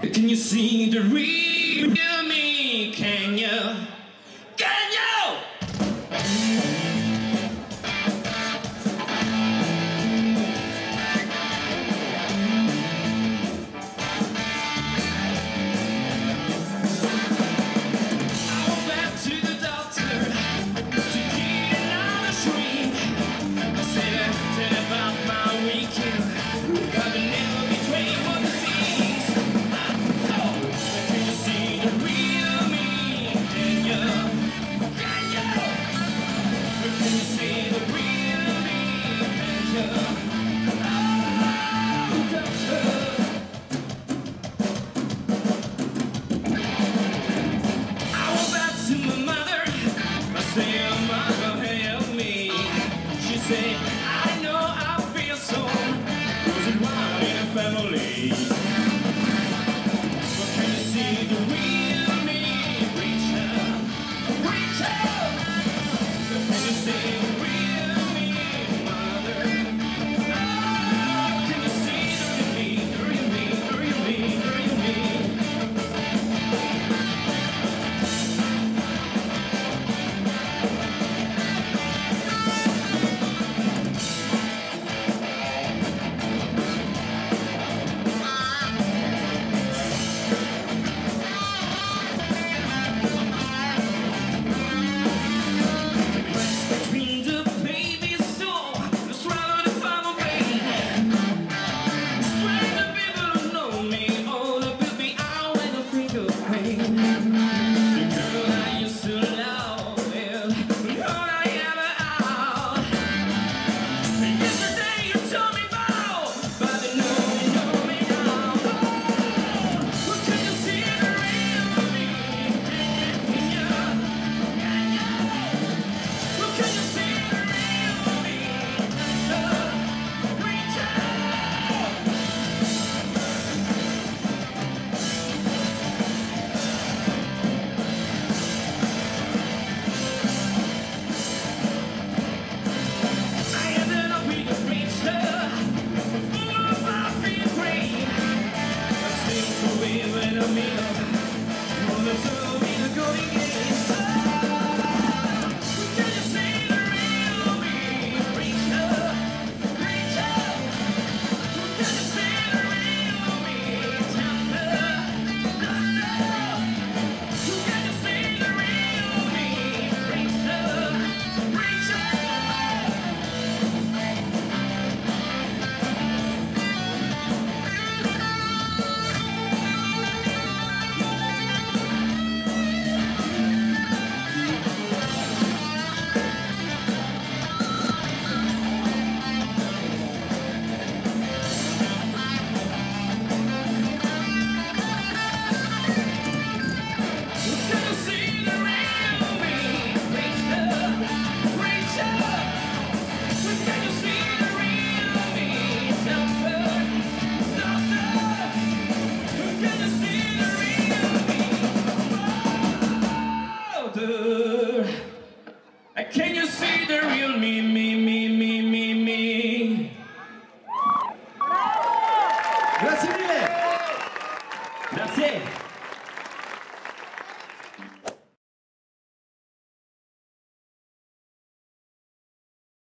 Can you see the real me? Can you? Can you? I went back to the doctor to get another shrink. I said I said about my weekend. I would never betray what the things. Can you see the real me? Can you? Can you? Can you see the real me? Can you? Oh, doctor. I went back to my mother. I said, Mother, help me. She said, I know I feel so. Was it wrong in a family?